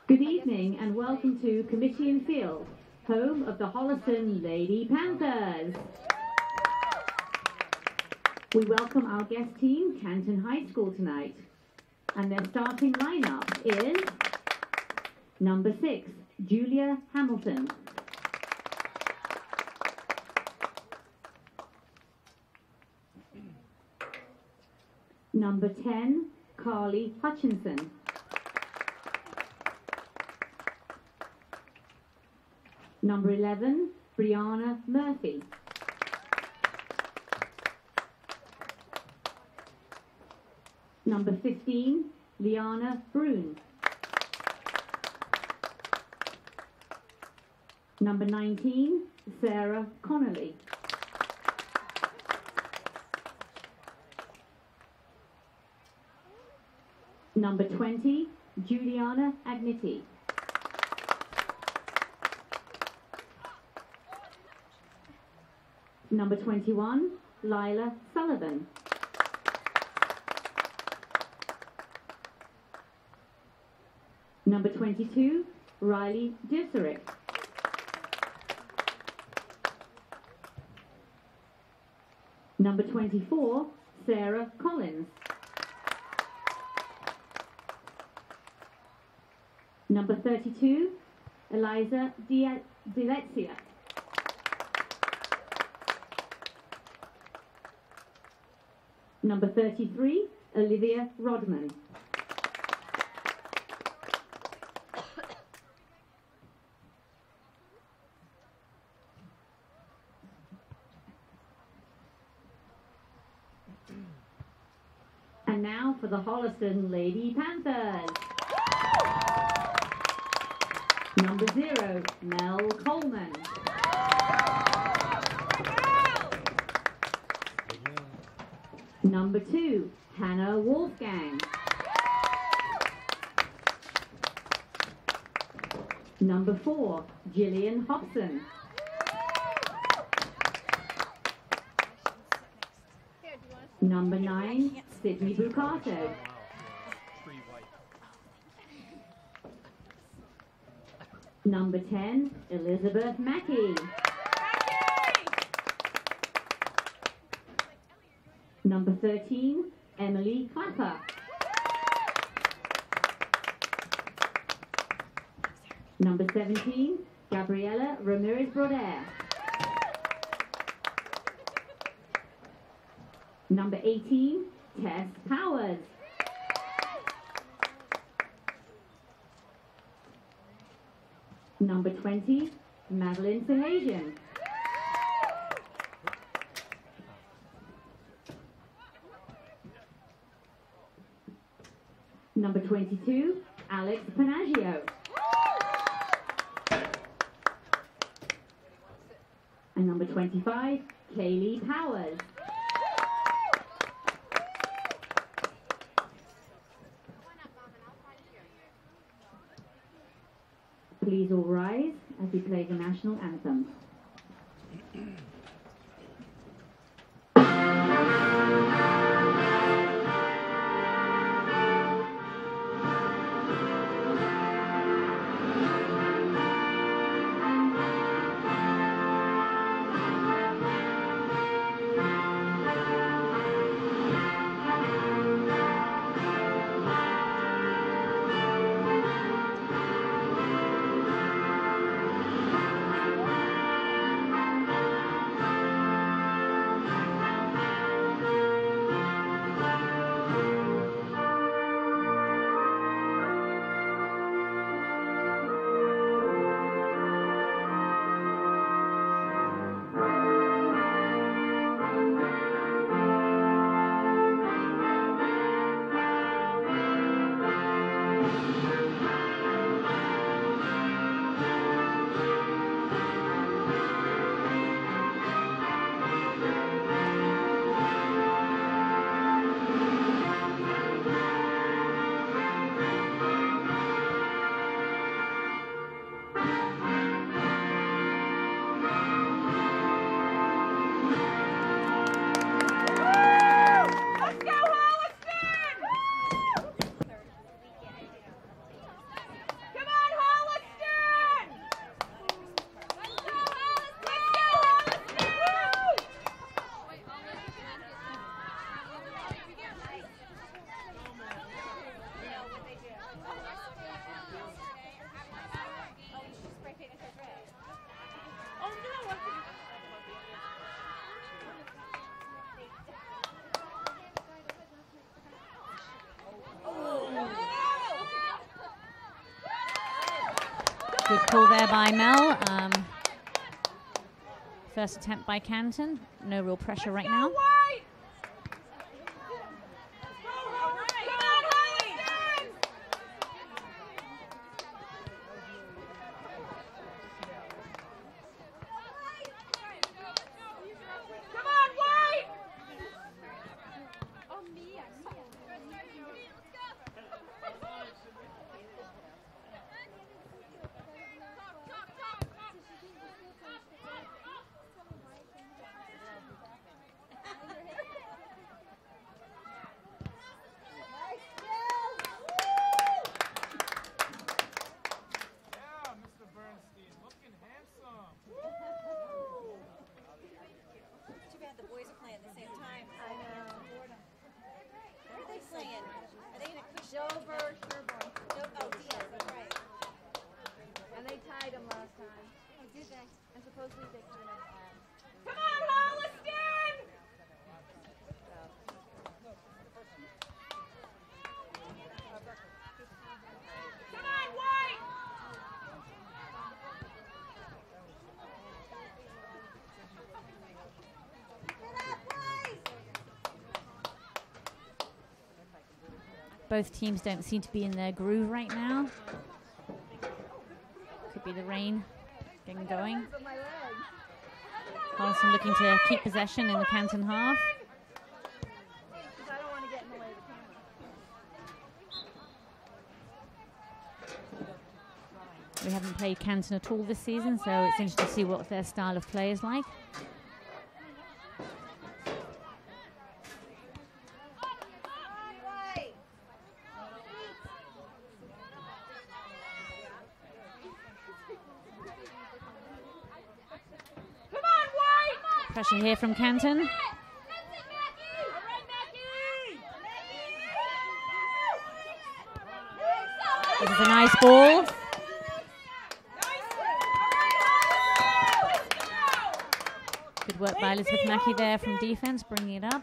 Good evening and welcome to Committee and Field, home of the Holliston Lady Panthers. We welcome our guest team, Canton High School, tonight. And their starting lineup is number 6, Julia Hamilton. Number 10, Carly Hutchinson. Number 11, Brianna Murphy. Number 15, Liana Brune. Number 19, Sarah Connolly. Number 20, Juliana Agniti. Number 21, Lila Sullivan. Number 22, Riley Disserick. Number 24, Sarah Collins. Number 32, Eliza Dilezia. Number 33, Olivia Rodman. And now for the Holliston Lady Panthers. Number 0, Mel Coleman. Number 2, Hannah Wolfgang. Number 4, Gillian Hobson. Number 9, Sydney Bucato. Number 10, Elizabeth Mackey. Number 13, Emily Clapper. Number 17, Gabriela Ramirez-Broder. Number 18, Tess Powers. Number 20, Madeline Sahasian. Number 22, Alex Panaggio. And number 25, Kaylee Powers. Please all rise as we play the national anthem. Good call there by Mel. First attempt by Canton. No real pressure right now. Both teams don't seem to be in their groove right now. Could be the rain getting going. Harleston looking to keep possession in the Canton half. We haven't played Canton at all this season, so it's interesting to see what their style of play is like. Pressure here from Canton. This is a nice ball. Good work by Elizabeth Mackey there from defense, bringing it up.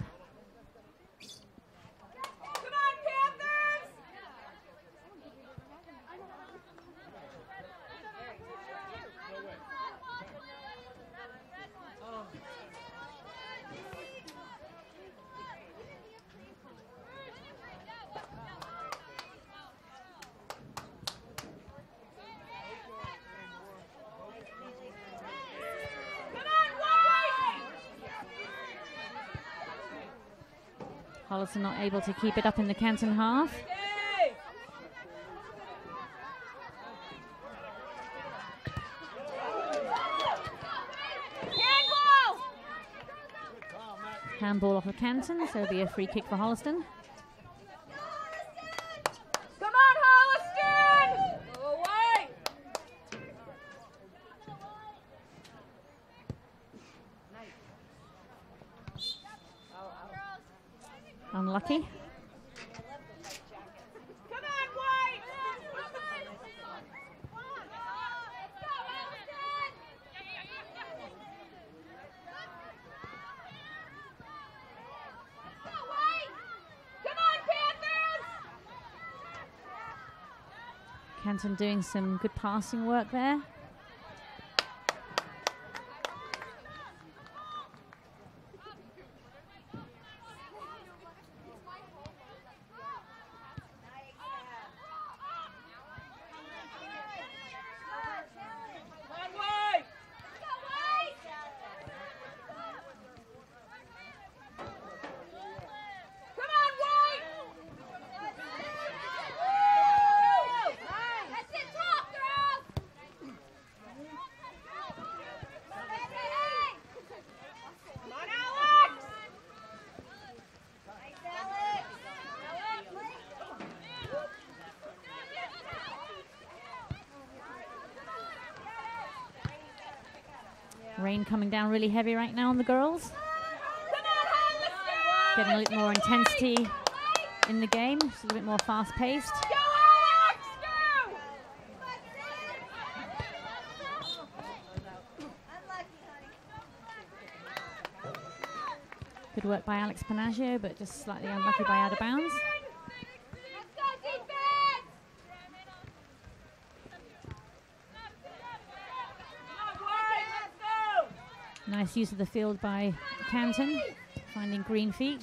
Harleston not able to keep it up in the Canton half. Handball off of Canton, so it'll be a free kick for Harleston. Come on, Harleston! Go away! Unlucky. Come on, White! Come on, Panthers! Canton doing some good passing work there. Rain coming down really heavy right now on the girls. Getting a little more intensity in the game, just a little bit more fast-paced. Good work by Alex Panaggio, but just slightly unlucky by out of bounds. Nice use of the field by Canton, finding green feet.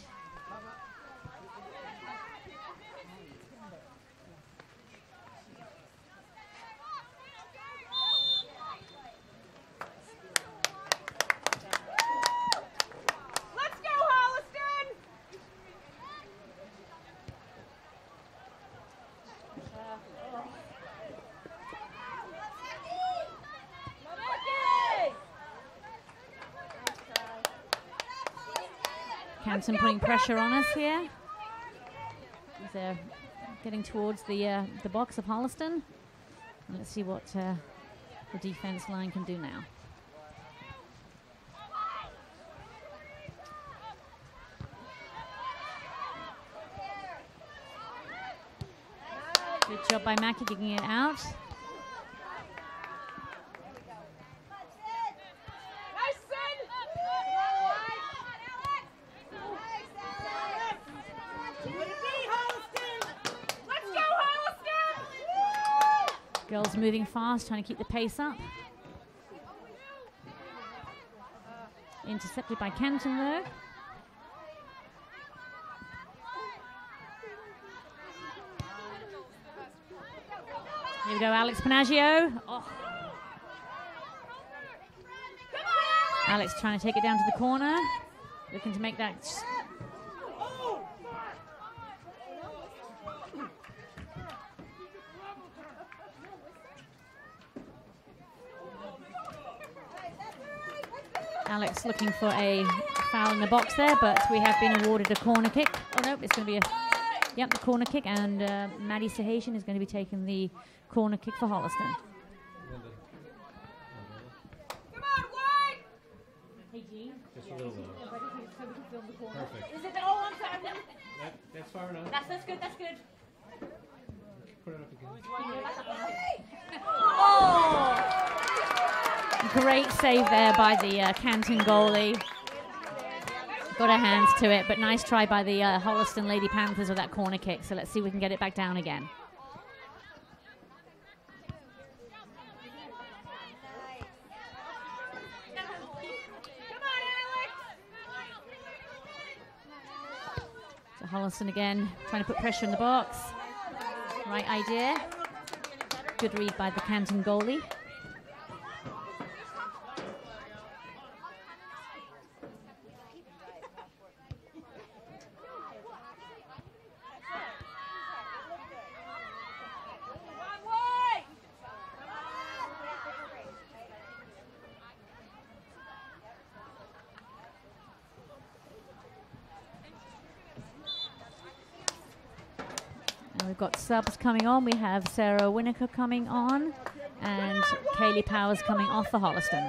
Canton putting pressure on us here. They're getting towards the box of Holliston. And let's see what the defense line can do now. Good job by Mackie digging it out. Girls moving fast, trying to keep the pace up. Intercepted by Canton though. Here we go, Alex Panaggio. Oh. Alex trying to take it down to the corner. Looking to make that. Alex looking for a foul in the box there, but we have been awarded a corner kick. Oh no, it's going to be the corner kick, and Maddie Sahasian is going to be taking the corner kick for Holliston. Come on, White! Hey, Jean. Just a little bit. Perfect. Is it? Oh, I'm sorry. That's far enough. That's good. That's good. Put it up again. Oh! Great save there by the Canton goalie. Got her hands to it, but nice try by the Holliston Lady Panthers with that corner kick. So let's see if we can get it back down again. So Holliston again trying to put pressure in the box. Right idea. Good read by the Canton goalie. We've got subs coming on. We have Sarah Winokur coming on and Kaylee Powers coming off for Holliston.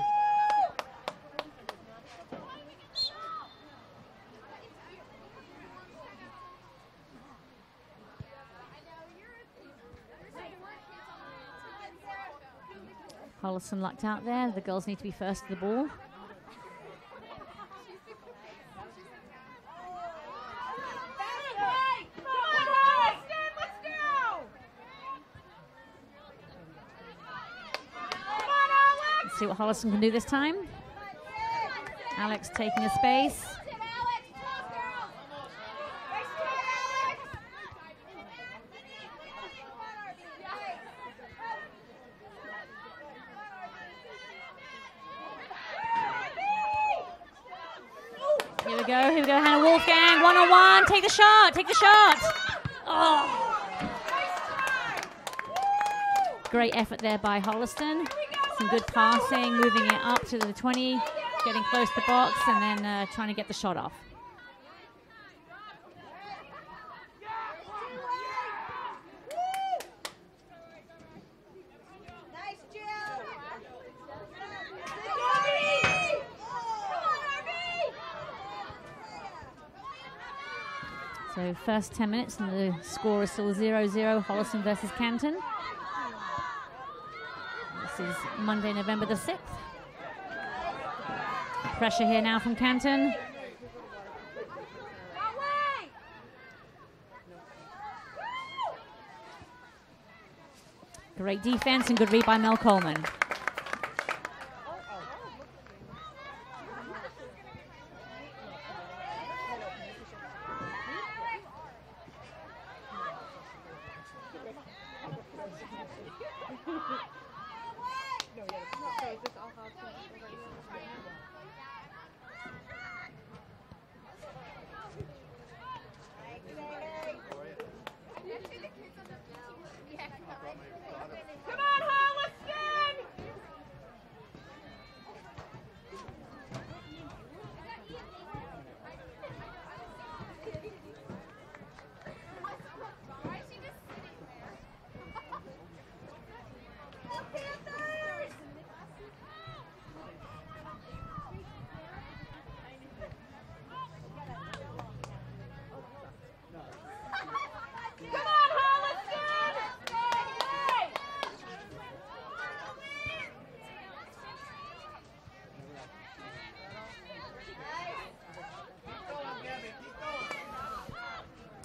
Holliston lucked out there. The girls need to be first to the ball. See what Holliston can do this time. Alex taking a space. Here we go, Hannah Wolfgang, one-on-one, take the shot. Oh. Great effort there by Holliston. Some good passing, moving it up to the 20, getting close to the box, and then trying to get the shot off. Nice, Jill! So first 10 minutes and the score is still 0-0, Holliston versus Canton. This is Monday, November the 6th. Pressure here now from Canton. Great defense and good read by Mel Coleman.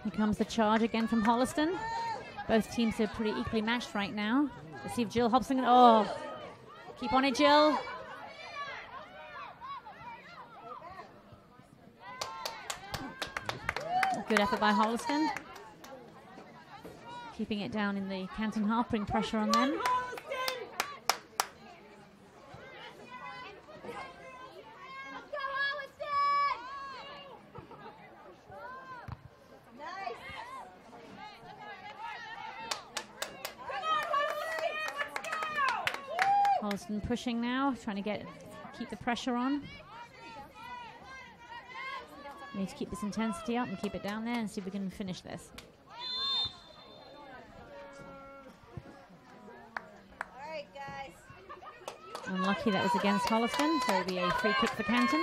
Here comes the charge again from Holliston. Both teams are pretty equally matched right now. Let's see if Jill Hobson. Oh, keep on it, Jill. Good effort by Holliston. Keeping it down in the Canton half, putting pressure on them. Holliston pushing now, trying to keep the pressure on. Need to keep this intensity up and keep it down there and see if we can finish this. All right, guys. Unlucky that was against Holliston, so it'll be a free kick for Canton.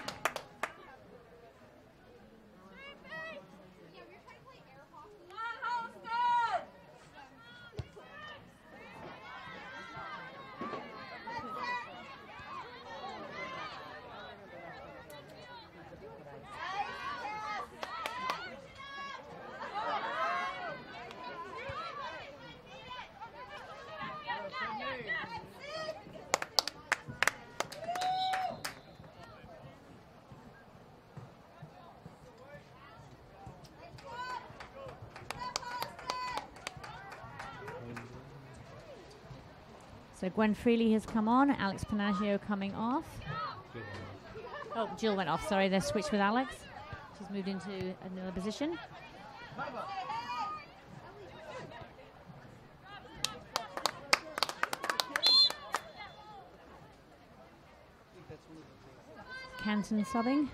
So Gwen Freely has come on, Alex Panaggio coming off. Oh, Jill went off, sorry, they switched with Alex. She's moved into another position. Canton subbing.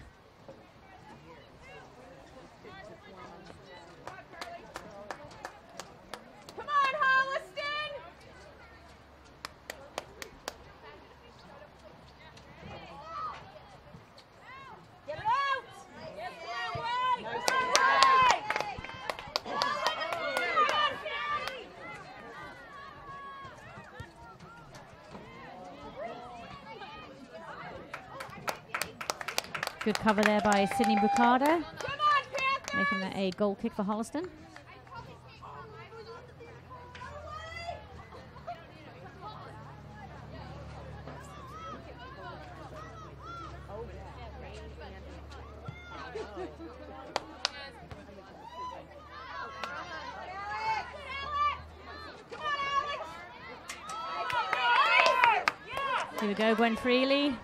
Come on, Holliston! Get it out! Get it away! Good cover there by Sydney Bucada, Come on, Panther! making that a goal kick for Holliston. Here we go, Gwen Freely.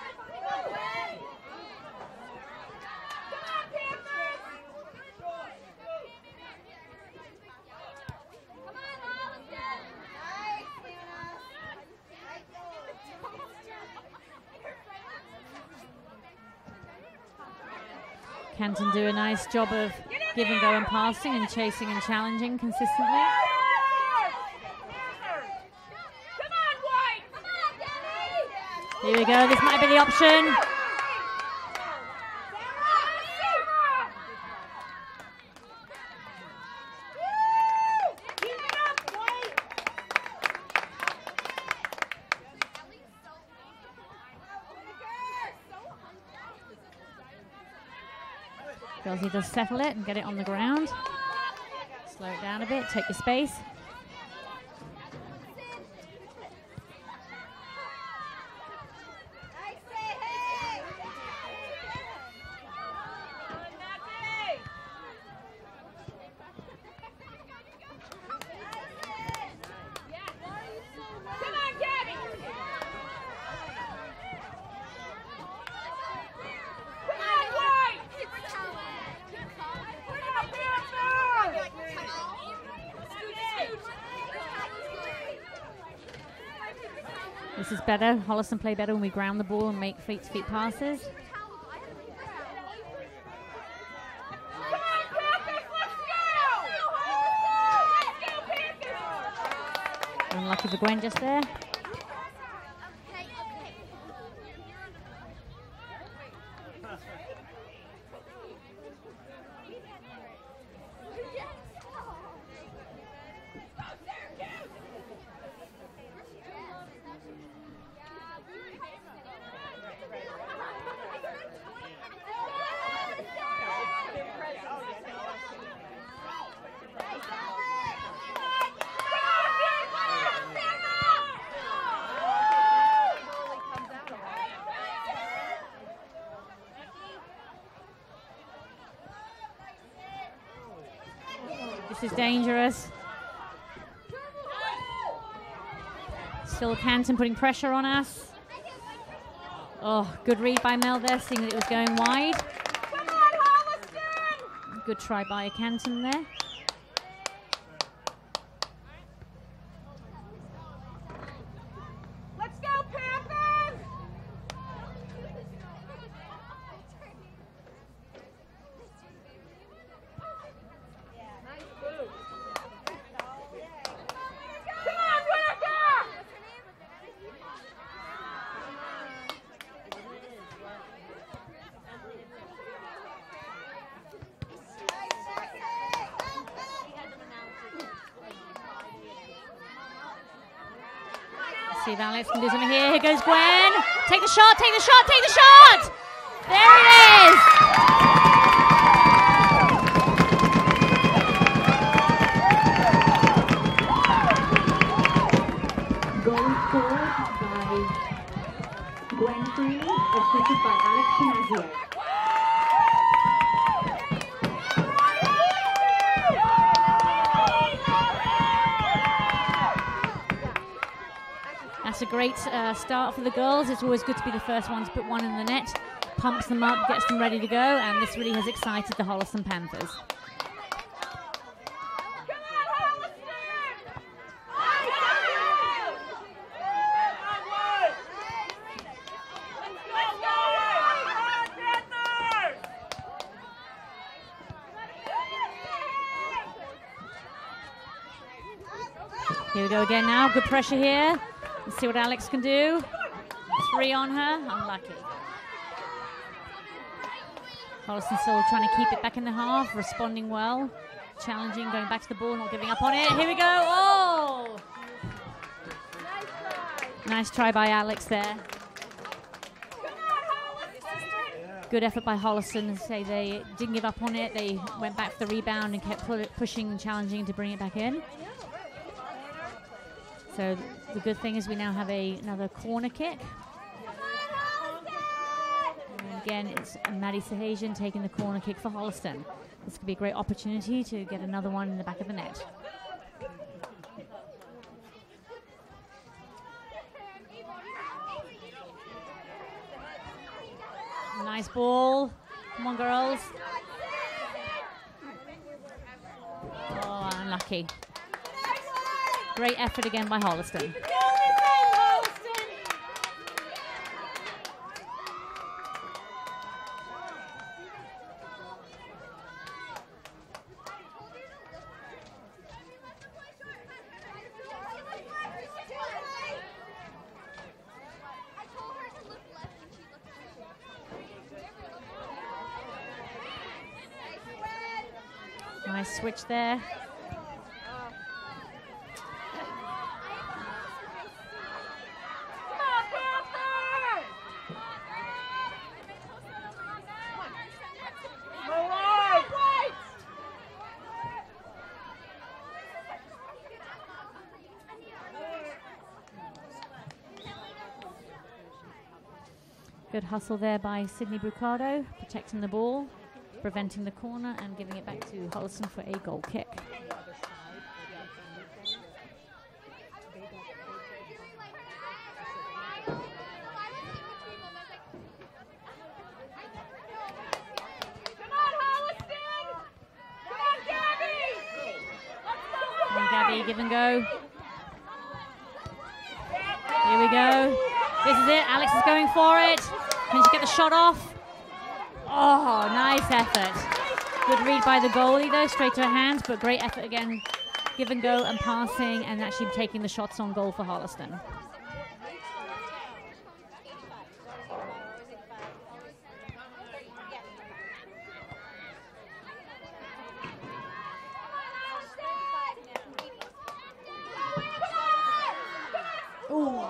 Canton do a nice job of give and go and passing and chasing and challenging consistently. Come on, White! Here we go, this might be the option. Girls need to settle it and get it on the ground. Slow it down a bit, take your space. This is better. Holliston play better when we ground the ball and make feet-to-feet passes. Unlucky for Gwen just there. This is dangerous. Still Canton putting pressure on us. Oh, good read by Mel there, seeing that it was going wide. Come on, Holliston! Good try by Canton there. Let's go, Panthers! Nice move. Come on, Whitaker! See if Alex can do something here. Here goes Gwen. Take the shot, take the shot, take the shot! There it is! Goal scored by Gwen Free, assisted by Alex Pinazio. That's a great start for the girls. It's always good to be the first one to put one in the net. Pumps them up, gets them ready to go, and this really has excited the Holliston Panthers. Here we go again now. Good pressure here. Let's see what Alex can do. 3 on her. Unlucky. Holliston still trying to keep it back in the half, responding well, challenging, going back to the ball, not giving up on it. Here we go. Oh! Nice try by Alex there. Good effort by Holliston. Say they didn't give up on it. They went back for the rebound and kept pushing and challenging to bring it back in. So the good thing is we now have another corner kick. And again, it's Maddie Sahasian taking the corner kick for Holliston. This could be a great opportunity to get another one in the back of the net. Nice ball. Come on, girls. Oh, unlucky. Great effort again by Holliston. Nice switch there. Good hustle there by Sydney Brucado, protecting the ball, preventing the corner and giving it back to Holliston for a goal kick. Come on, Gabby, give and go. Here we go. This is it. Alex is going for it. Can she get the shot off? Oh, nice effort. Good read by the goalie, though, straight to her hands, but great effort again. Give and go and passing and actually taking the shots on goal for Holliston. Ooh.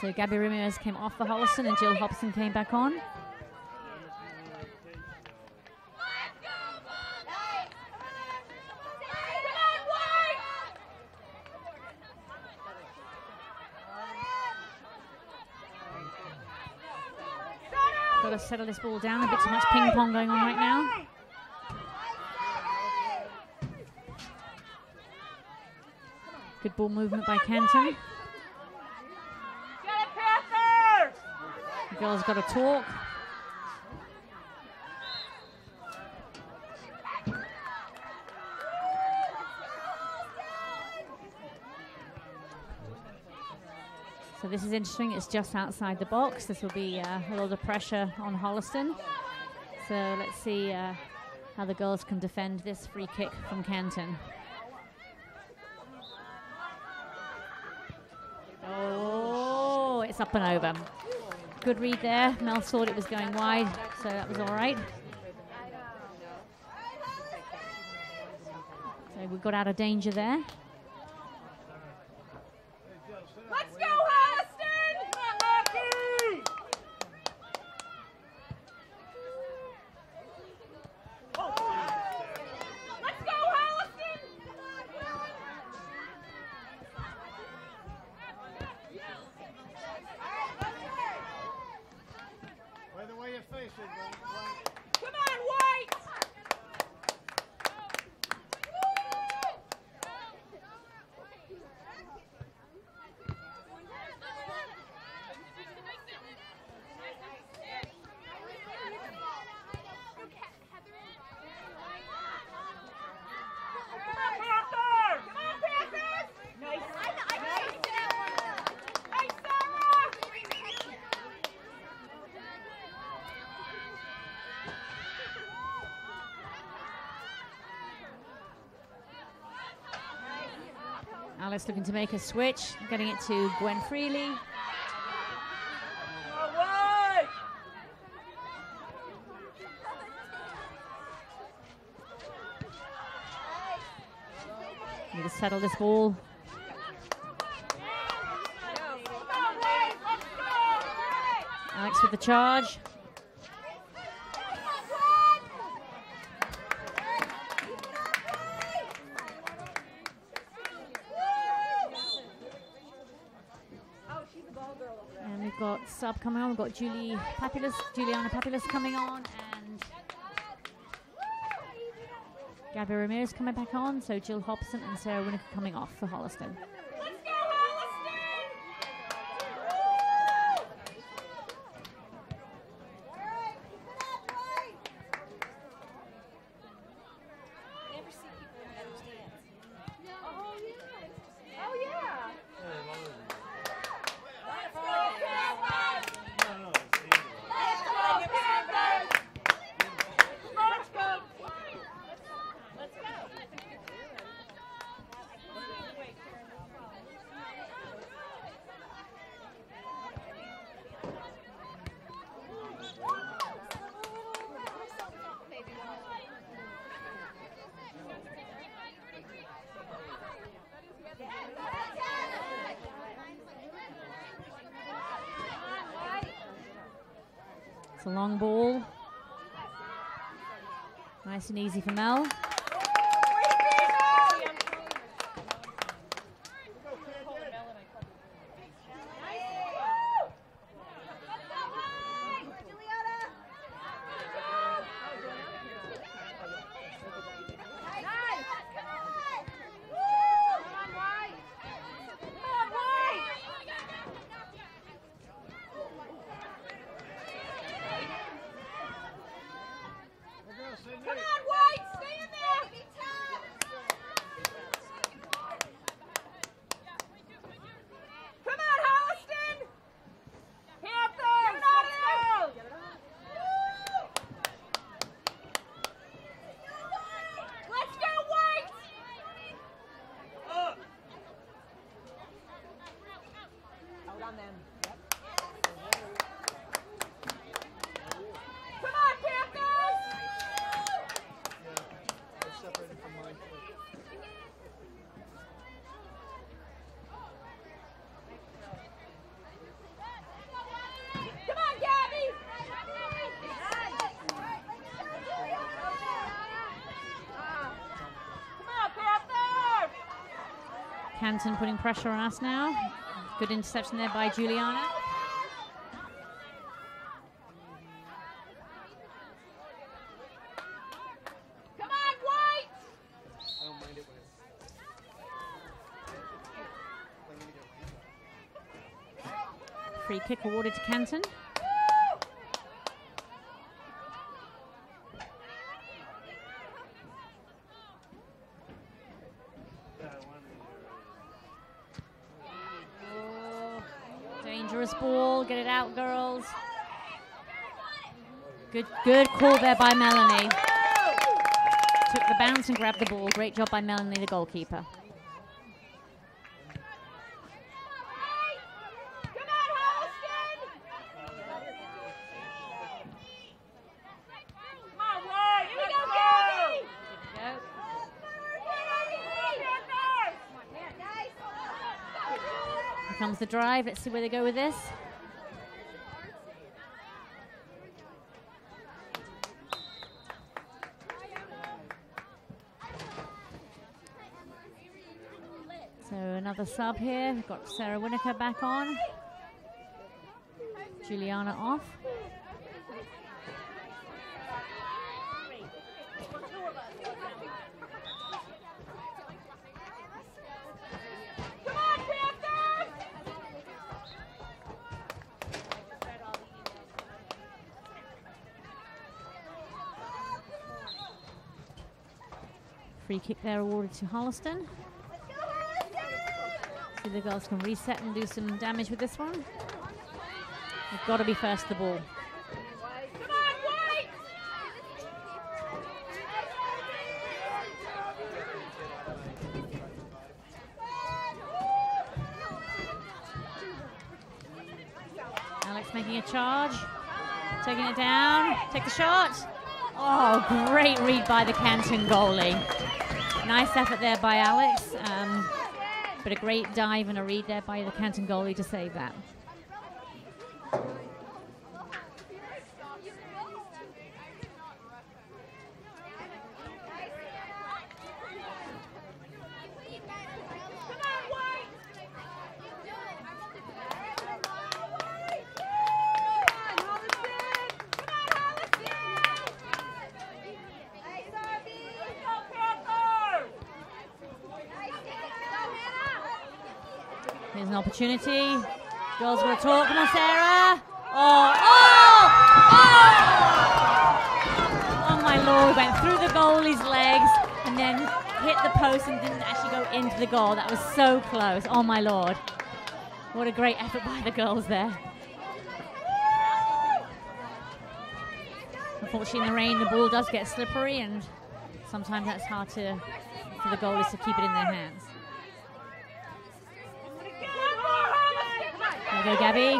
So Gabby Ramirez came off for Holliston and Jill Hobson came back on. Got to settle this ball down. A bit too much ping pong going on right now. Good ball movement by Canton. The girls got to talk. So this is interesting. It's just outside the box. This will be a lot of pressure on Holliston. So let's see how the girls can defend this free kick from Canton. Oh, it's up and over. Good read there. Mel thought it was going wide, so that was all right. So we got out of danger there. Let's go, Holliston! Let's go, Holliston! By the way you're facing, Come on, White! Alice looking to make a switch, getting it to Gwen Freely. Need to settle this ball. Alex with the charge. And we've got sub coming on. We've got Juliana Papulus coming on, and Gabby Ramirez coming back on. So Jill Hobson and Sarah Winnick coming off for Holliston. It's a long ball. Nice and easy for Mel. Come on, White! Stay in there! Come on, Holliston! Panthers! Let's go! Let's go, White! Out on them. Come on, Panthers! Canton putting pressure on us now. Good interception there by Juliana. Come on, White! Free kick awarded to Canton. Dangerous ball. Get it out, girls. Good call there by Melanie. Took the bounce and grabbed the ball. Great job by Melanie, the goalkeeper. Here comes the drive. Let's see where they go with this. So another sub here. We've got Sarah Winokur back on. Juliana off. Free kick there awarded to Holliston. See the girls can reset and do some damage with this one. They've got to be first to the ball. Alex making a charge, taking it down, take the shot. Oh, great read by the Canton goalie. Nice effort there by Alex, but a great dive and a read there by the Canton goalie to save that. Here's an opportunity. Girls will talk. Come on, Sarah. Oh, oh, oh! Oh my Lord! Went through the goalie's legs and then hit the post and didn't actually go into the goal. That was so close. Oh my Lord! What a great effort by the girls there. Unfortunately, in the rain, the ball does get slippery, and sometimes that's hard for the goalies to keep it in their hands. There we go, Gabby.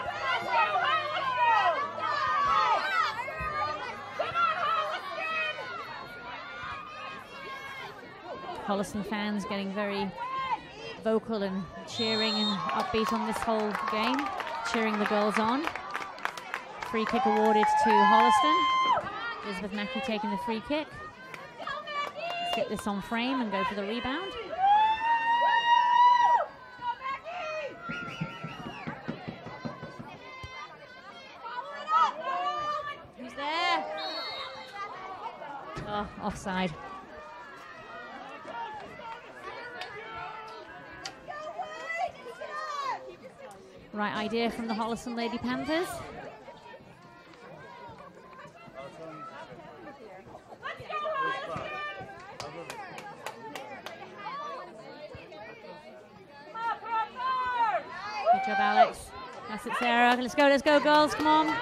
Holliston fans getting very vocal and cheering and upbeat on this whole game, cheering the girls on. Free kick awarded to Holliston. Elizabeth Mackey taking the free kick. Let's get this on frame and go for the rebound. Who's there? Oh, offside. Right idea from the Holliston Lady Panthers. Good job, Alex. That's it, Sarah. Let's go, girls. Come on.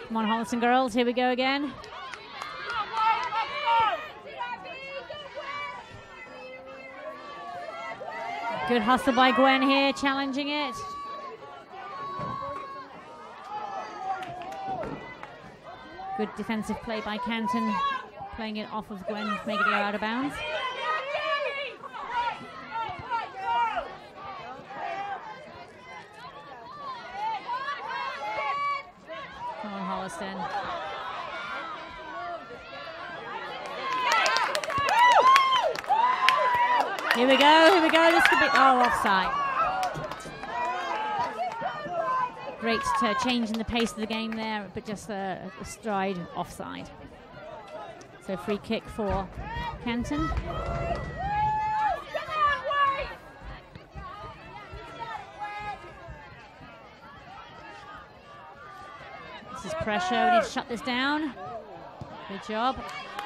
Come on, Holliston girls, here we go again. Good hustle by Gwen here, challenging it. Good defensive play by Canton, playing it off of Gwen, making it go out of bounds. Come on, Holliston. Here we go, this could be, oh, offside. Great change in the pace of the game there, but just a stride offside. So free kick for Canton. This is pressure, we need to shut this down. Good job.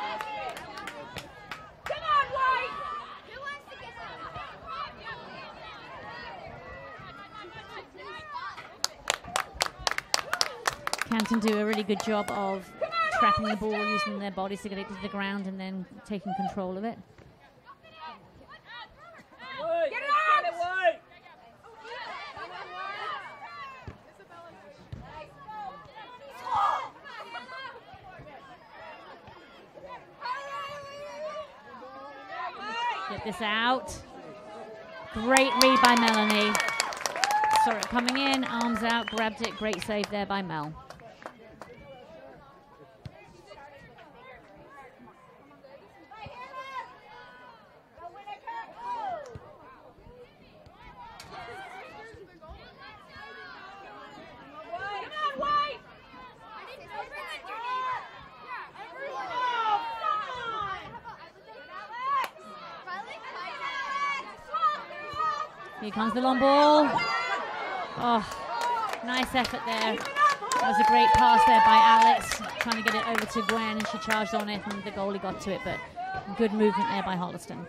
Canton do a really good job of trapping the ball, using their bodies to get it to the ground and then taking control of it. Get this out. Great read by Melanie. Saw it coming in, arms out, grabbed it. Great save there by Mel. Here comes the long ball. Oh, nice effort there. That was a great pass there by Alex, trying to get it over to Gwen, and she charged on it, and the goalie got to it, but good movement there by Holliston.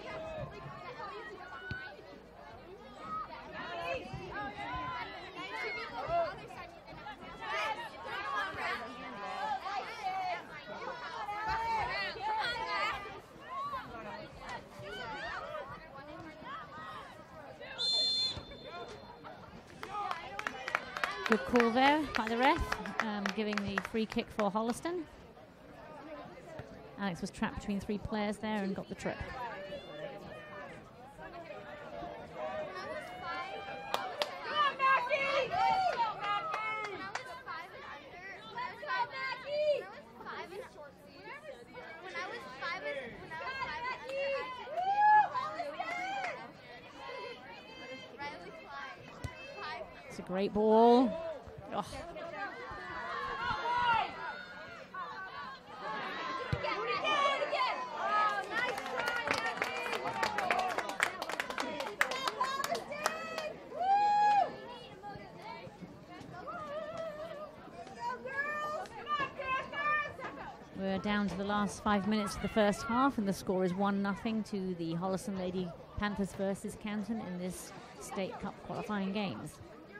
Good call there by the ref, giving the free kick for Holliston. Alex was trapped between three players there and got the trip. It's a great ball. Oh. We're down to the last 5 minutes of the first half, and the score is 1-0 to the Holliston Lady Panthers versus Canton in this State Cup qualifying games.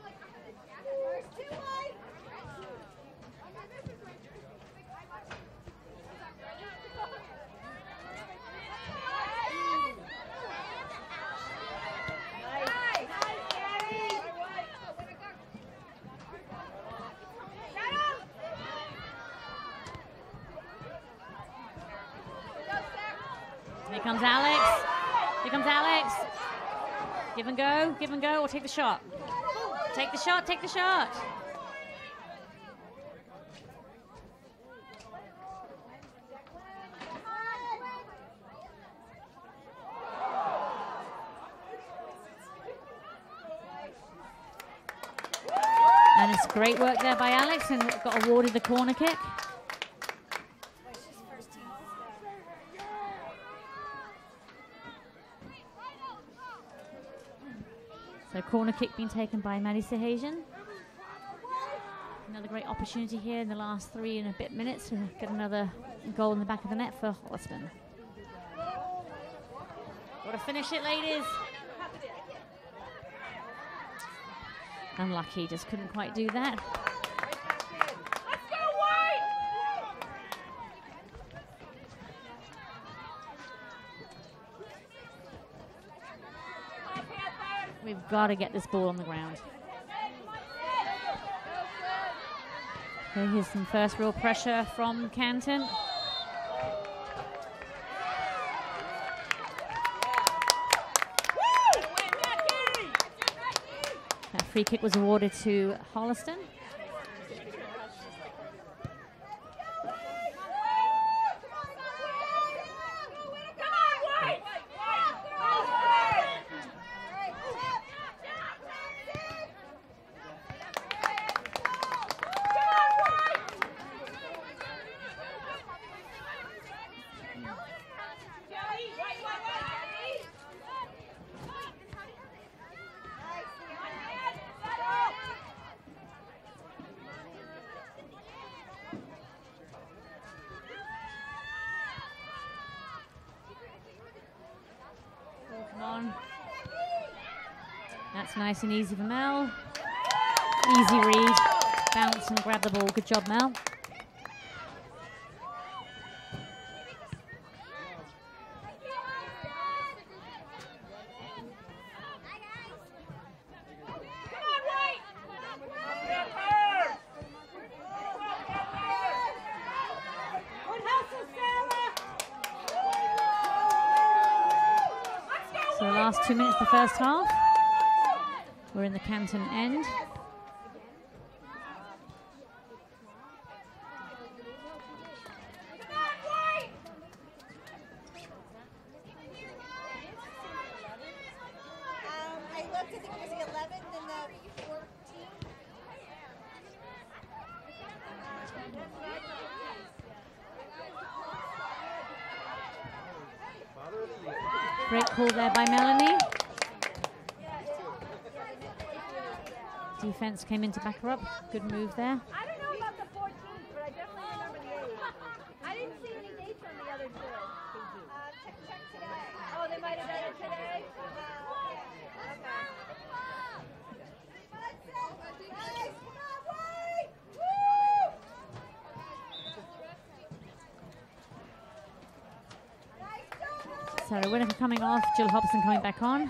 Here comes Alex. Here comes Alex. Give and go, or take the shot. Take the shot, take the shot. And it's great work there by Alex, and got awarded the corner kick. So corner kick being taken by Maddie Sahajian. Another great opportunity here in the last 3 and a bit minutes to get another goal in the back of the net for Holliston. Got to finish it, ladies. Unlucky, just couldn't quite do that. got to get this ball on the ground. So here's some first real pressure from Canton. That free kick was awarded to Holliston. That's nice and easy for Mel. Easy read, bounce and grab the ball. Good job, Mel. So the last 2 minutes of the first half. We're in the Canton end. I looked, I think it was the 11th and the 14th. Great call there by Melanie. Defense came in to back her up. Good move there. I don't know about the 14th, but I definitely remember the 8th. I didn't see any dates on the other two. Check today. Oh, they might have done it today? Sarah Whittaker coming off, Jill Hobson coming back on.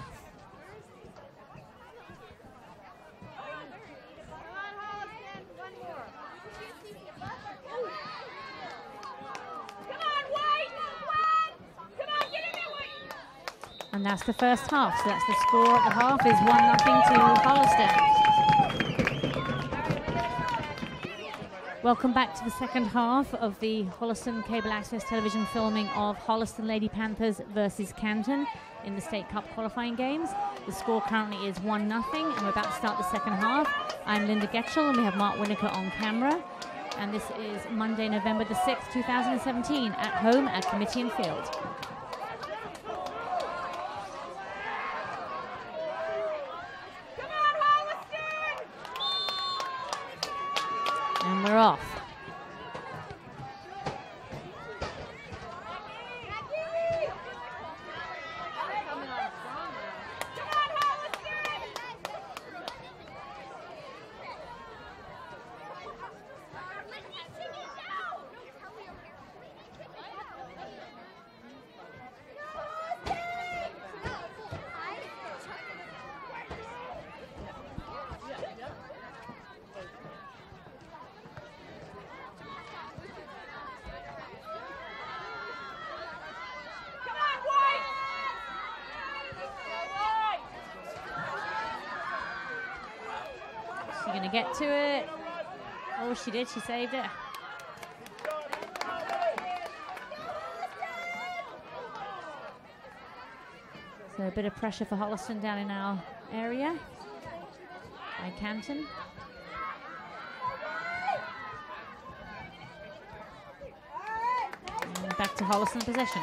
And that's the first half. So that's the score at the half is 1-0 to Holliston. Welcome back to the second half of the Holliston Cable Access Television filming of Holliston Lady Panthers versus Canton in the State Cup qualifying games. The score currently is 1-0 and we're about to start the second half. I'm Linda Getchell and we have Mark Winokur on camera. And this is Monday, November the 6th, 2017 at home at Comitian Field. And we're off. Gonna get to it. Oh, she did. She saved it. So a bit of pressure for Holliston down in our area by Canton. And back to Holliston possession.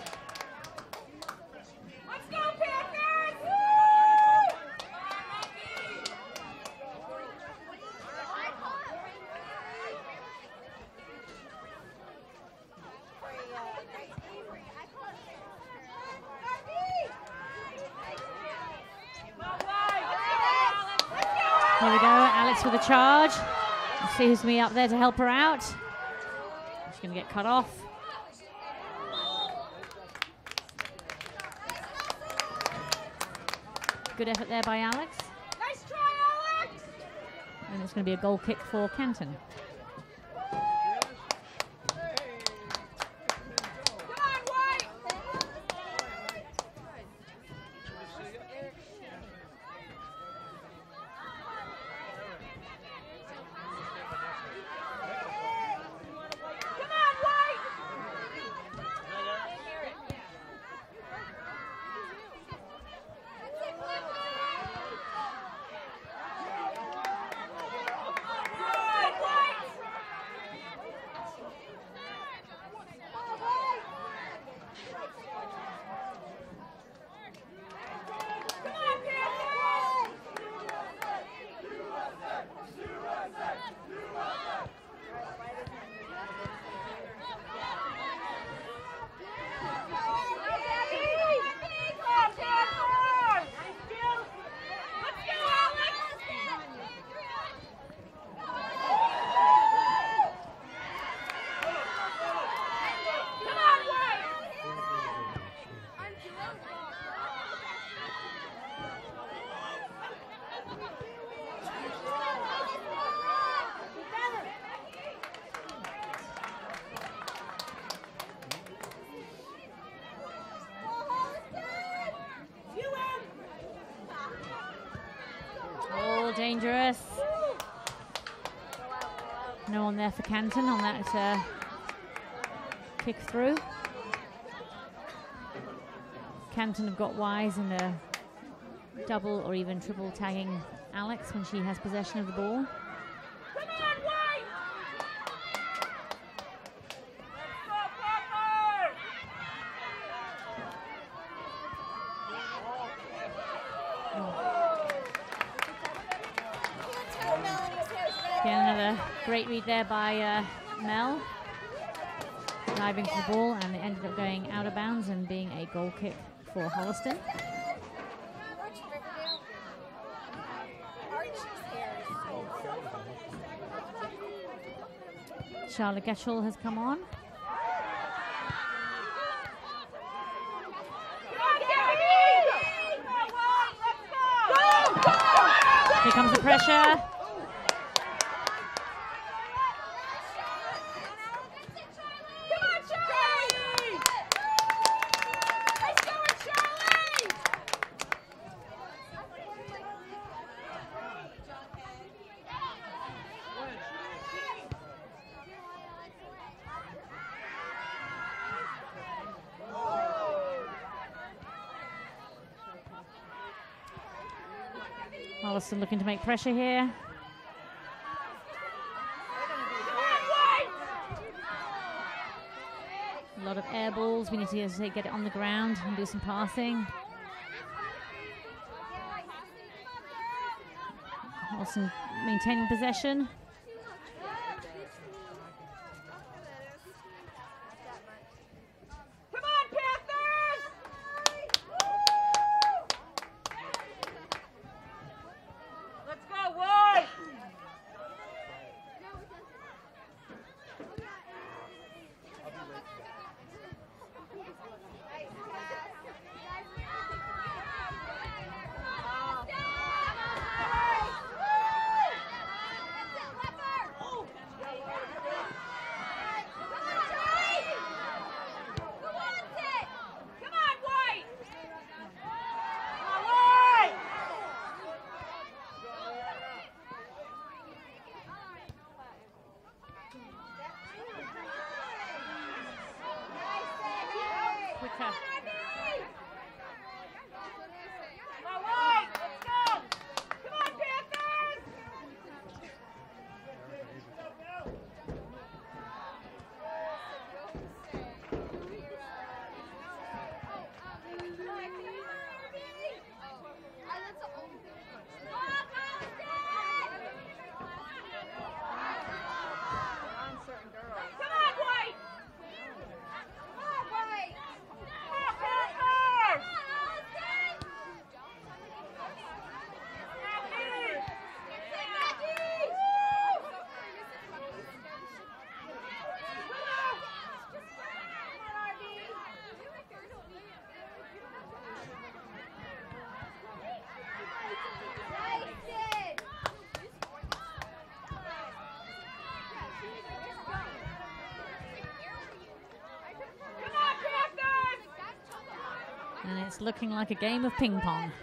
Here we go, Alex with a charge. Let's see who's going to be up there to help her out. She's going to get cut off. Good effort there by Alex. Nice try, Alex! And it's going to be a goal kick for Canton. Dangerous. No one there for Canton on that kick through. Canton have got Wise in a double or even triple tagging Alex when she has possession of the ball. Again, another great read there by Mel, diving for the ball, and it ended up going out of bounds and being a goal kick for Holliston. Charlotte Getchell has come on. Here comes the pressure. Holliston looking to make pressure here. A lot of air balls. We need to, as I say, get it on the ground and do some passing. Holliston maintaining possession. And it's looking like a game of ping pong.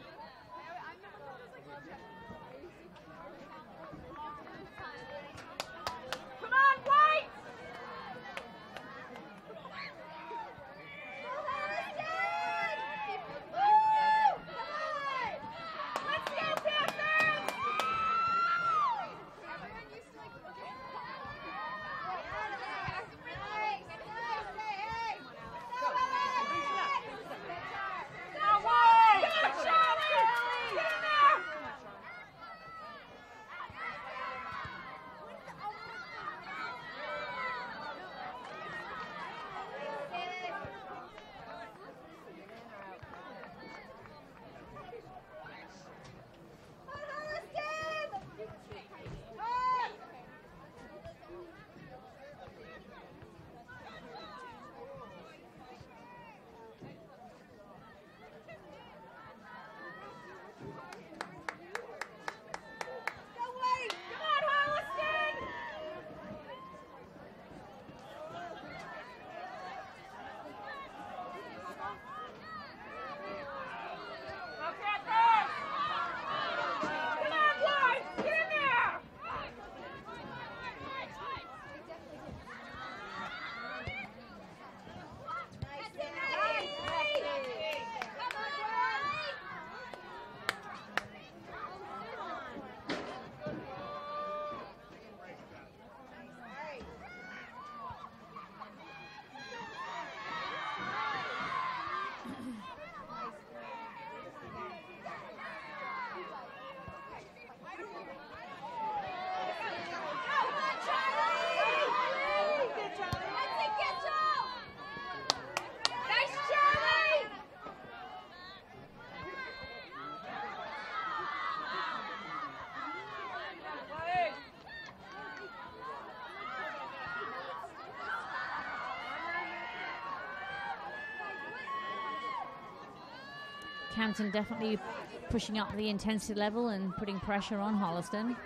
Canton definitely pushing up the intensity level and putting pressure on Holliston.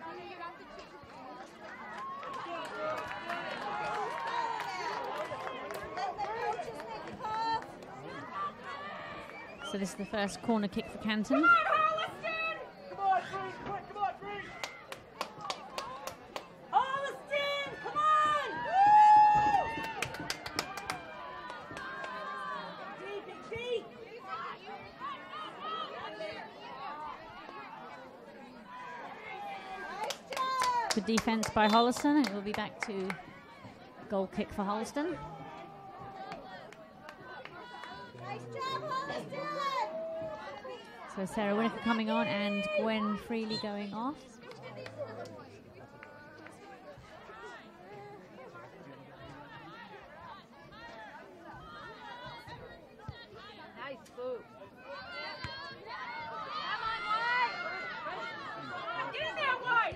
So this is the first corner kick for Canton. Good defense by Holliston. It will be back to goal kick for Holliston. Nice job, Holliston! So Sarah Winnicker coming on and Gwen Freely going off. Nice move. Get in there, White!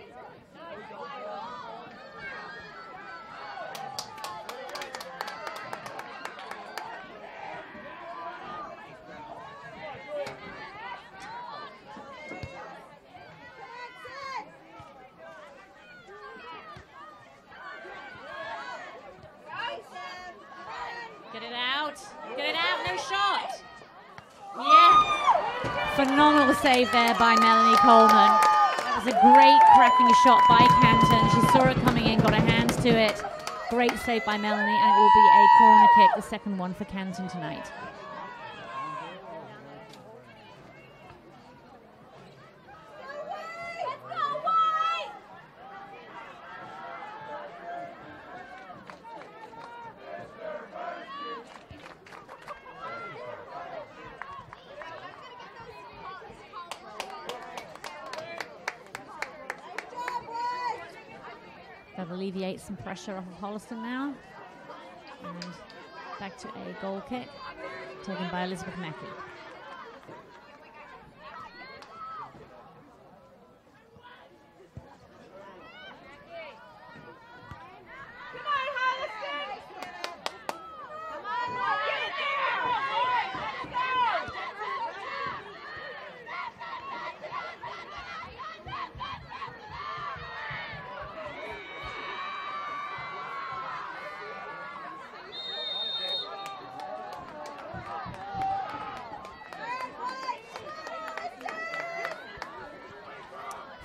Get it out. Get it out. No shot. Yeah. Phenomenal save there by Melanie Coleman. That was a great cracking shot by Canton. She saw it coming in, got her hands to it. Great save by Melanie, and it will be a corner kick, the second one for Canton tonight. That'll alleviate some pressure off of Holliston now. And back to a goal kick, taken by Elizabeth Mackey.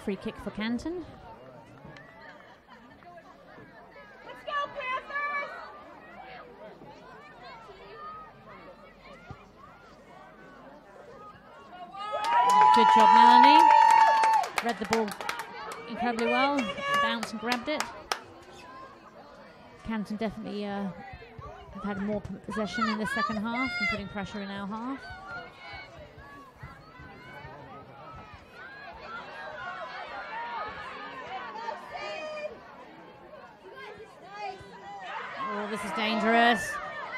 Free kick for Canton. Let's go, Panthers! Good job, Melanie. Read the ball incredibly well. Bounced and grabbed it. Canton definitely have had more possession in the second half and putting pressure in our half. Oh, this is dangerous.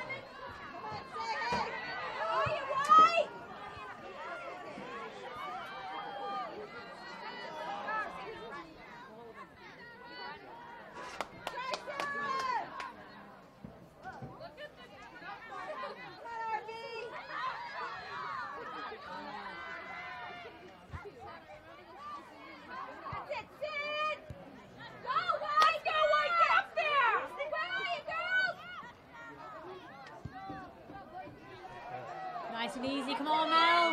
Nice and easy. Come on, Mel.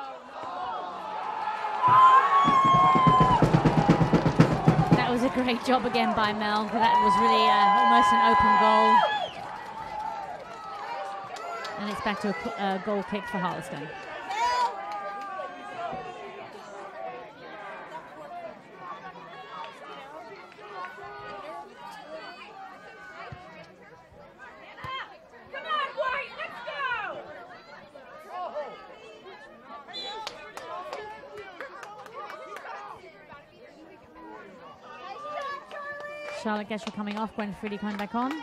That was a great job again by Mel. That was really almost an open goal. And it's back to a goal kick for Harleston. Charlotte Getchell coming off, Gwen Freedy coming back on.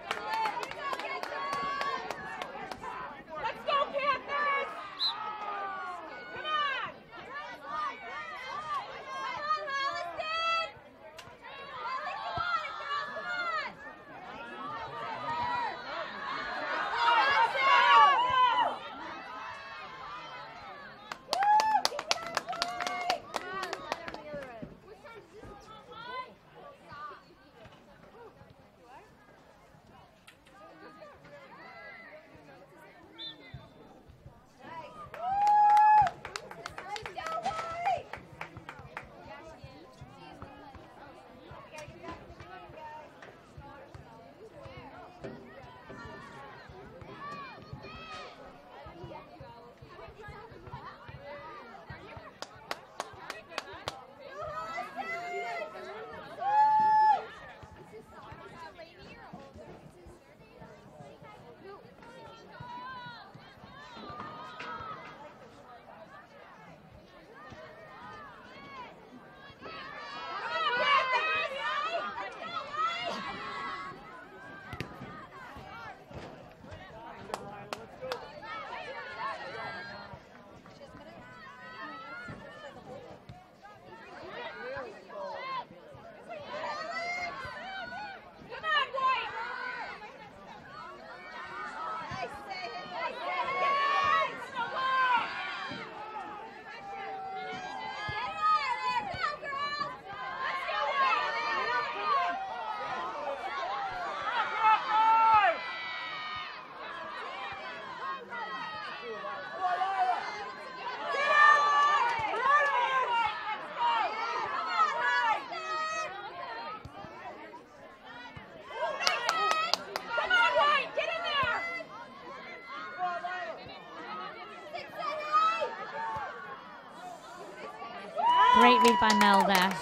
Great read by Mel there.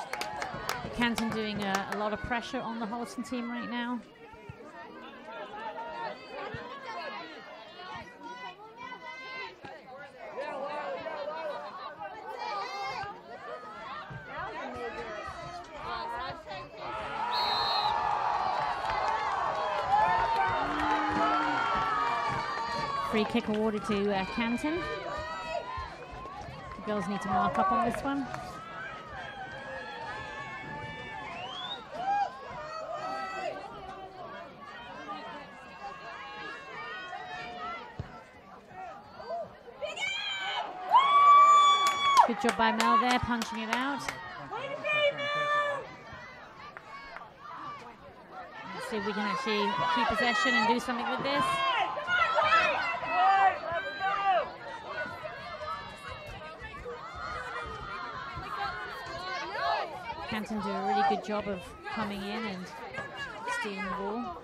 Canton doing a lot of pressure on the Holston team right now. Free kick awarded to Canton. The girls need to mark up on this one. Good job by Mel there, punching it out. Let's see if we can actually keep possession and do something with this. Canton do a really good job of coming in and stealing the ball.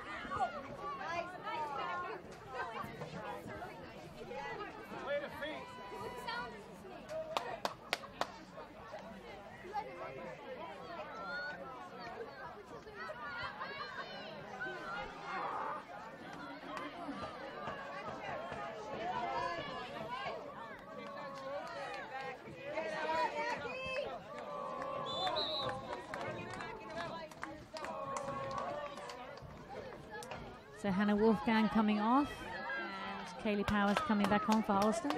So Hannah Wolfgang coming off, and Kaylee Powers coming back on for Holliston.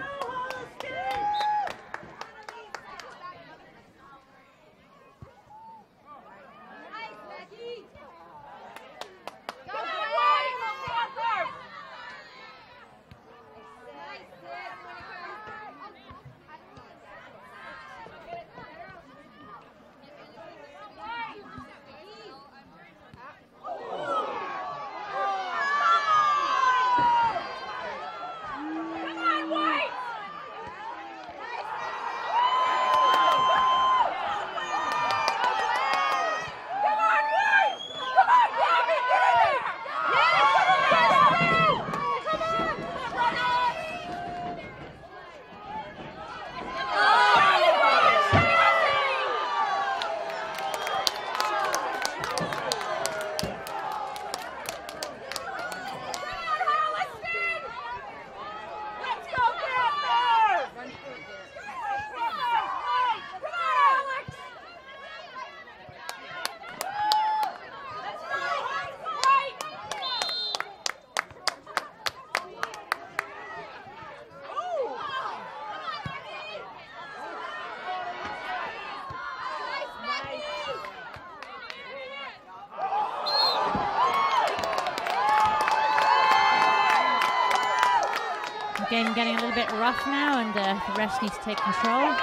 Game getting a little bit rough now, and the refs need to take control.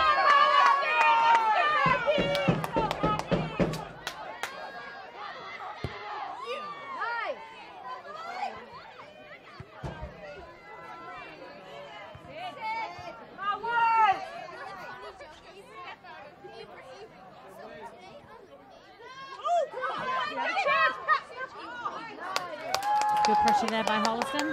Good pressure there by Holliston.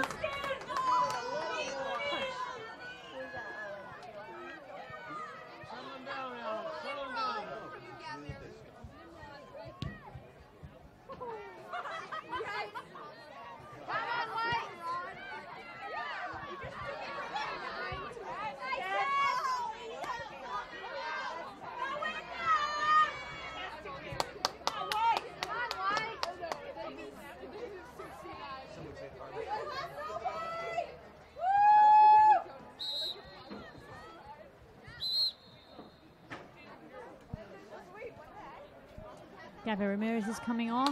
Gabby Ramirez is coming off,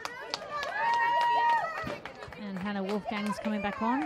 and Hannah Wolfgang is coming back on.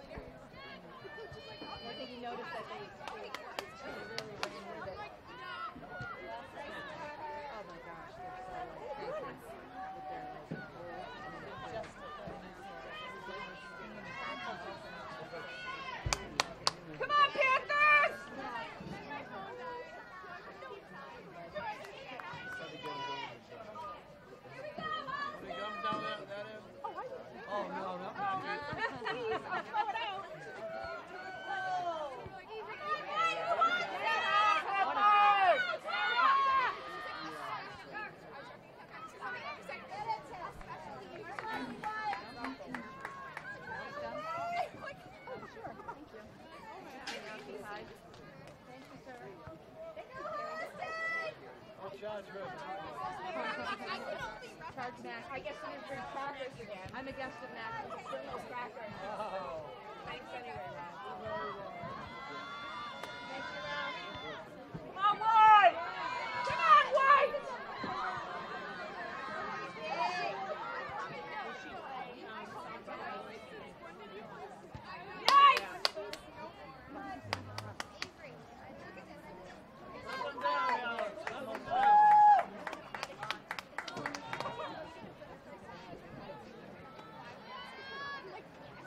Charge Mac. I guess I'm in progress again. I'm a guest of Mac. I'm still no cracker. Oh. Thanks anyway, Rob. Thank you, Rob. Come on, White! Come on, White!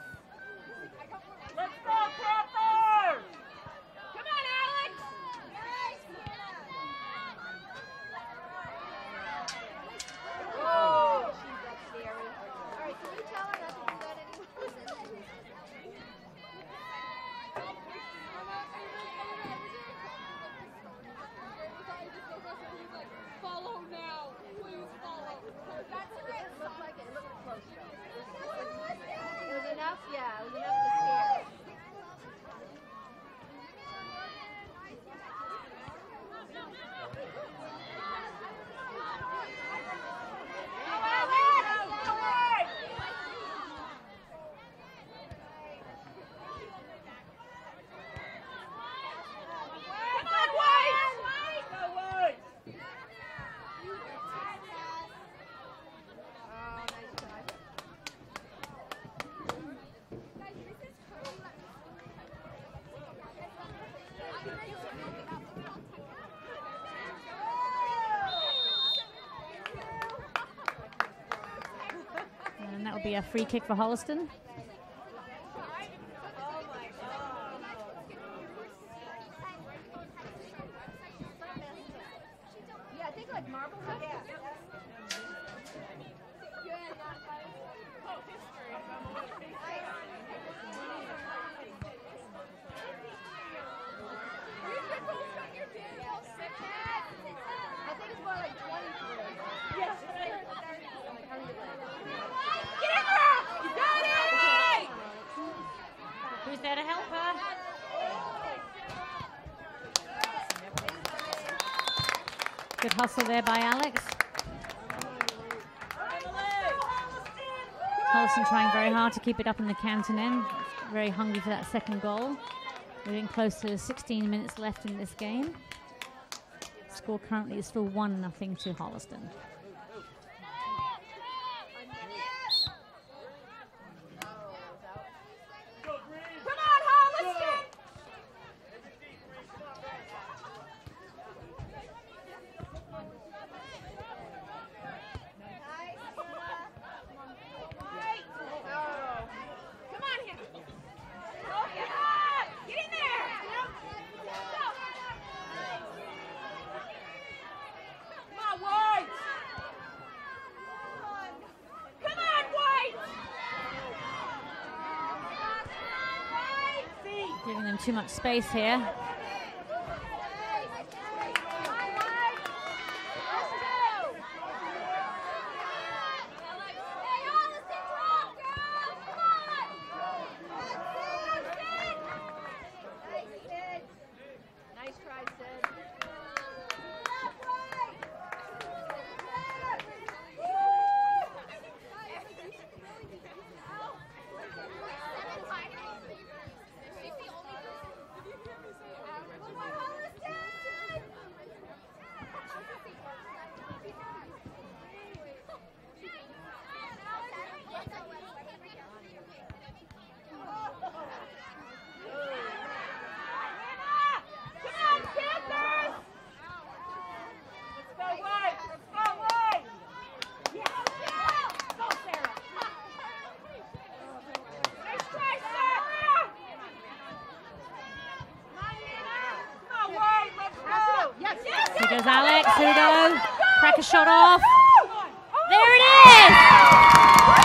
Let's go, Crawford! Come on, Alex! That'll be a free kick for Holliston. Yeah, I think like marbles. I think it's more like 23. Yes. Get in there! You got it! Who's there to help her? Good hustle there by Alex. Holliston trying very hard to keep it up in the Canton end. Very hungry for that second goal. We're getting close to 16 minutes left in this game. Score currently is still 1-0 to Holliston. Come on, Holliston! Come on here. Oh, yeah. Get in there. Come on, White. Come on, White. Giving them too much space here. Nice try, Sid. Here goes Alex. Here we go. Crack a shot off. There it is!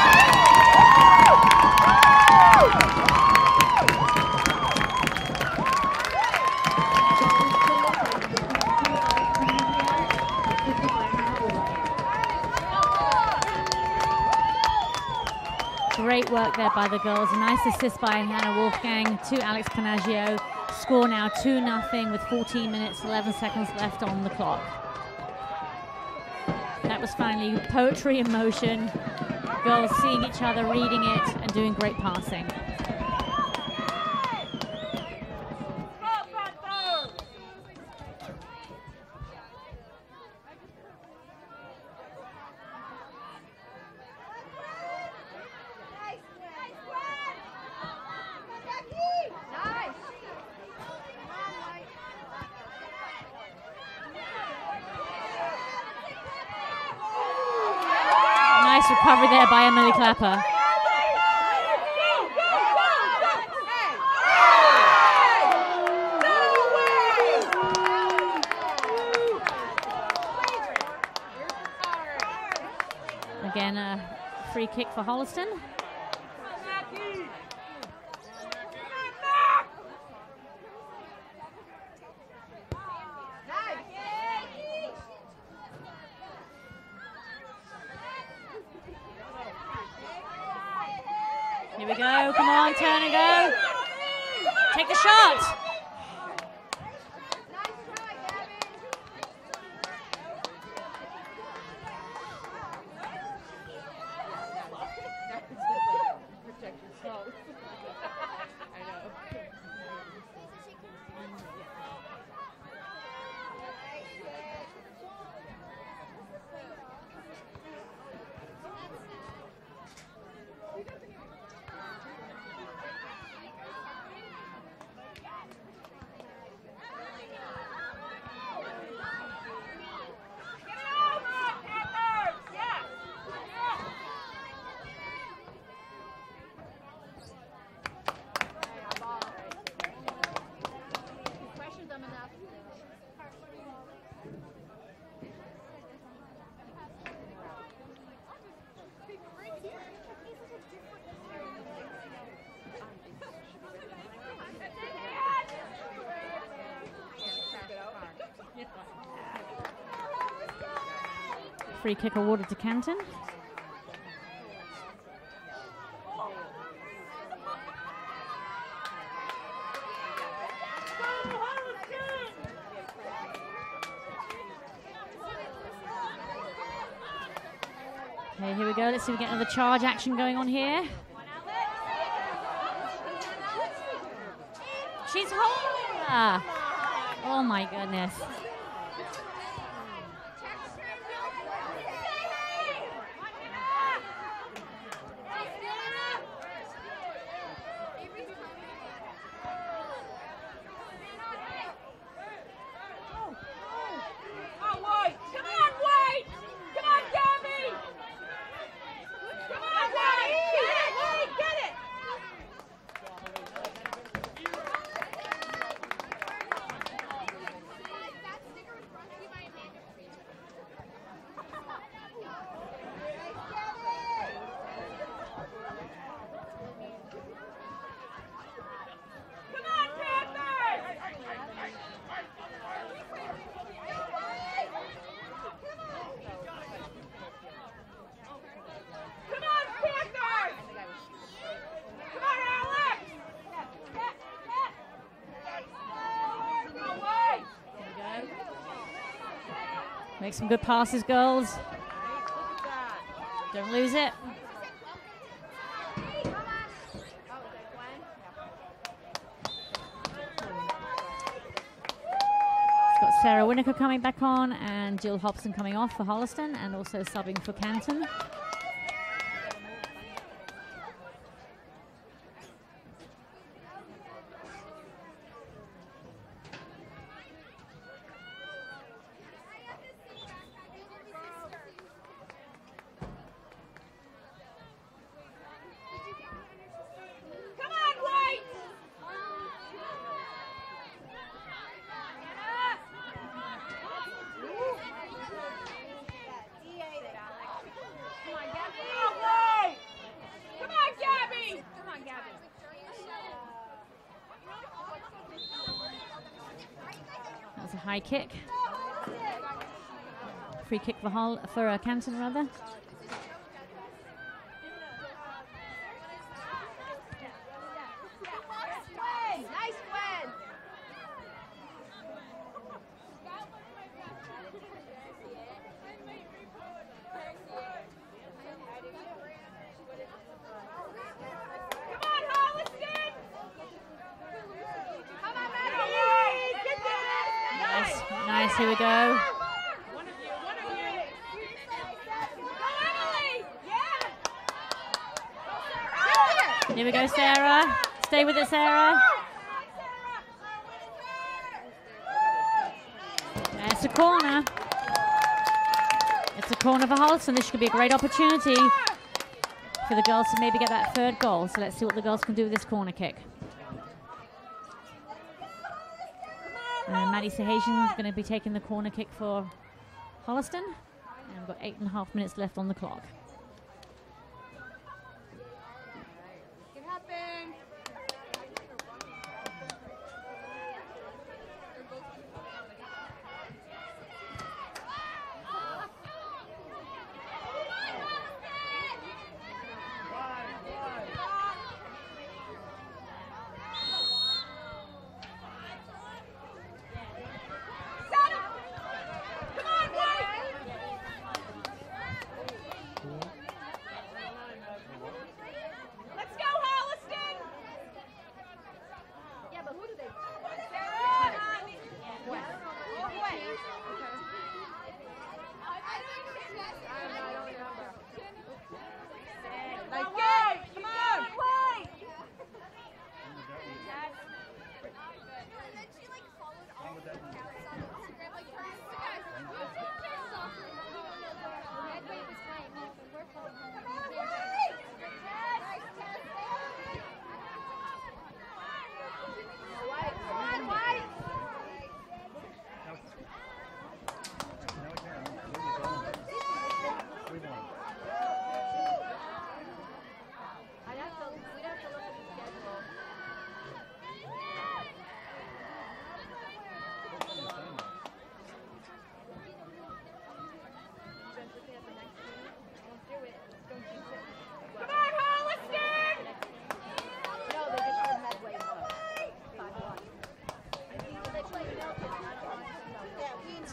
Great work there by the girls. A nice assist by Hannah Wolfgang to Alex Panaggio. Score now 2-0 with 14 minutes, 11 seconds left on the clock. That was finally poetry in motion. Girls seeing each other, reading it, and doing great passing. Nice recovery there by Emily Clapper. Again, a free kick for Holliston. Here we go, come on, turn and go. Take the shot. Free kick awarded to Canton. Okay, here we go. Let's see if we get another charge action going on here. She's holding her. Oh my goodness. Make some good passes, girls. Don't lose it. It's got Sarah Winokur coming back on and Jill Hobson coming off for Holliston and also subbing for Canton. That's a high kick. Free kick for Canton, rather. Nice win! Come on, Holliston! Come on, Madeline! Get there! Nice, nice, here we go. One of you. Go, Emily! Yeah! Here we go, Sarah. Stay with it, Sarah. It's a corner. It's a corner for Holliston. This could be a great opportunity for the girls to maybe get that third goal. So let's see what the girls can do with this corner kick. Maddie Sahajian is going to be taking the corner kick for Holliston. And we've got 8.5 minutes left on the clock. It happened. Come on, boy!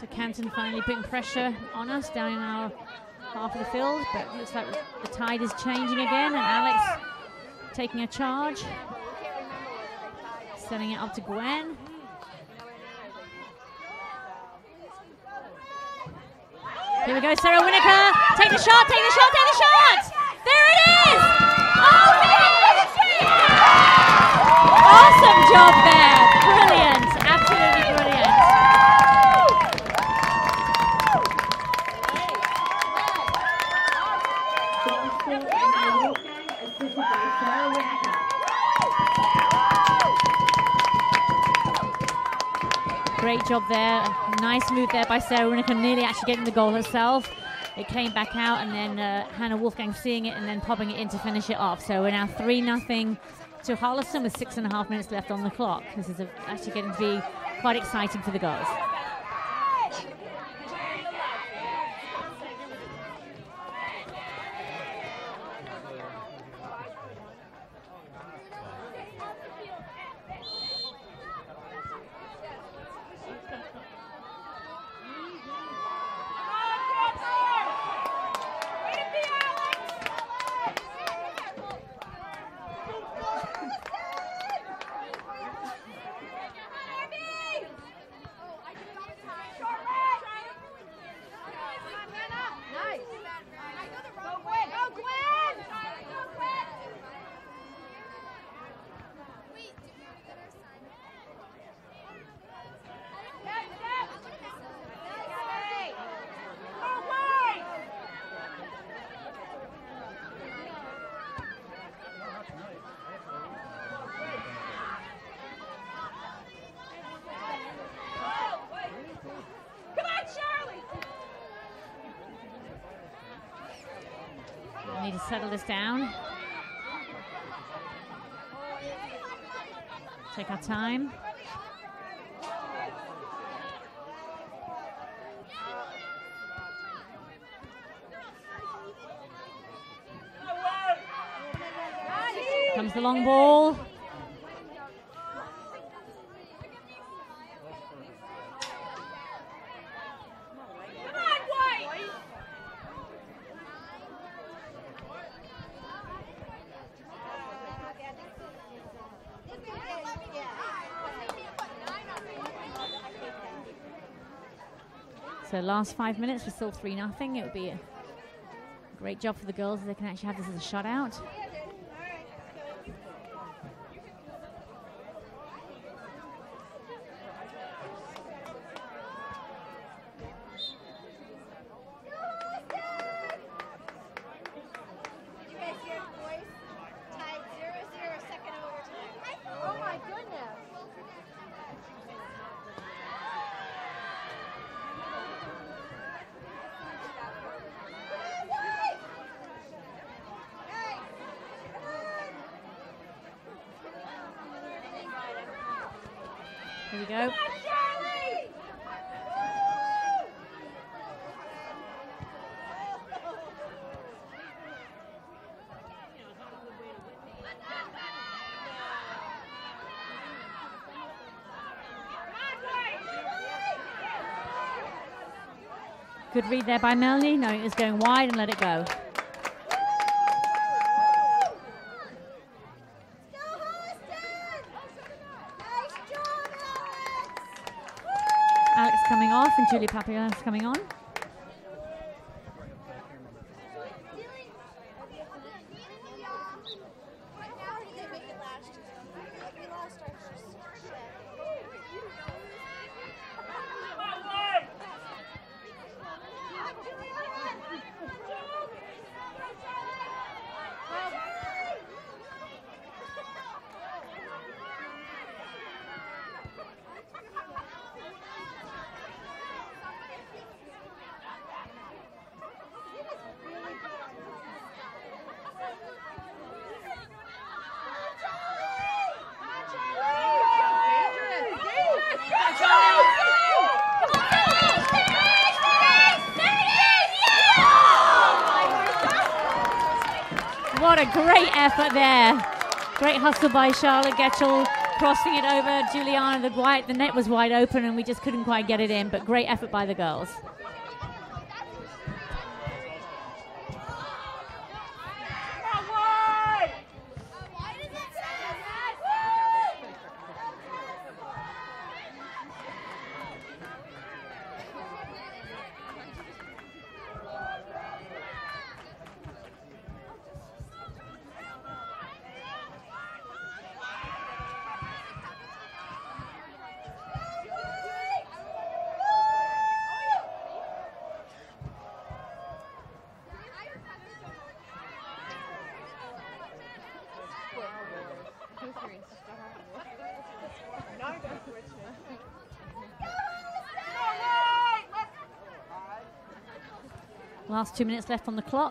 So Canton finally putting pressure on us down in our half of the field, but it looks like the tide is changing again, and Alex taking a charge, sending it up to Gwen. Here we go, Sarah Winokur. Take the shot, take the shot, take the shot! There it is! Oh, awesome job there. Brilliant, absolutely brilliant. Assisted by Sarah Winokur. Great job there. Nice move there by Sarah Winokur, nearly actually getting the goal herself. It came back out, and then Hannah Wolfgang seeing it and then popping it in to finish it off. So we're now 3-0 to Harleston with 6.5 minutes left on the clock. This is actually getting to be quite exciting for the girls. Need to settle this down. Take our time. Comes the long ball. So last 5 minutes, we're still 3-0. It would be a great job for the girls if they can actually have this as a shutout. Here we go. Good read there by Melanie, knowing it was going wide, and let it go. Alex coming off and Julie Papillon coming on. What a great effort there. Great hustle by Charlotte Getchell crossing it over. Juliana the White. The net was wide open and we just couldn't quite get it in, but great effort by the girls. Last 2 minutes left on the clock.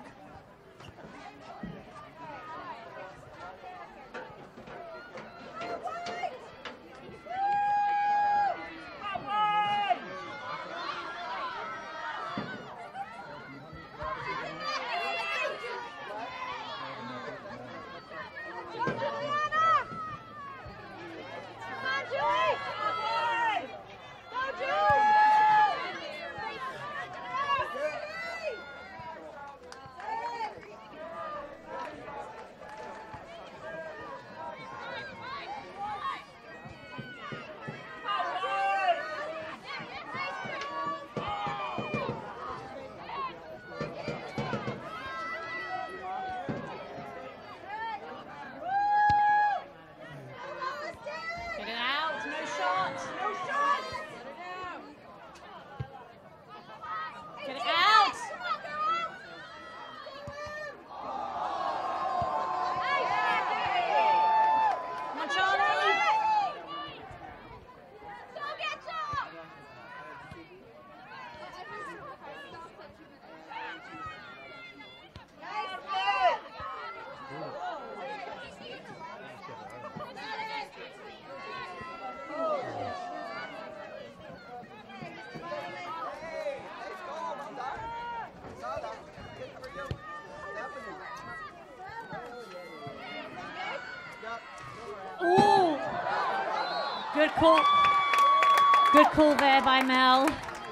Good call. Good call there by Mel.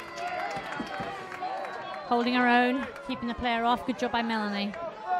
Holding her own, keeping the player off. Good job by Melanie.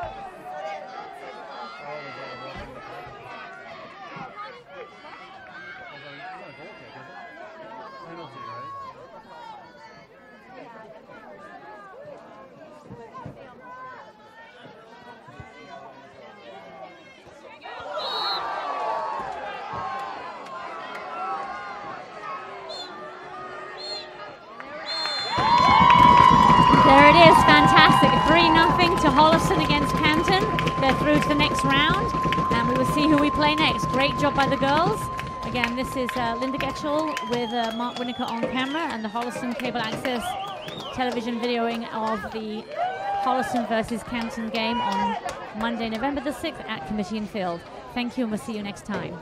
There it is, fantastic. 3-0 to Holliston against Canton. They're through to the next round, and we will see who we play next. Great job by the girls. Again, this is Linda Getchell with Mark Winokur on camera, and the Holliston Cable Access television videoing of the Holliston versus Canton game on Monday, November the 6th at Commission Field. Thank you, and we'll see you next time.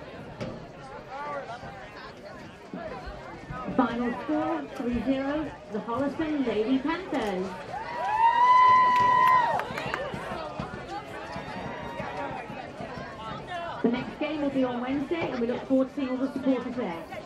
Final score, 3-0, the Holliston Lady Panthers. The next game will be on Wednesday, and we look forward to seeing all the supporters there.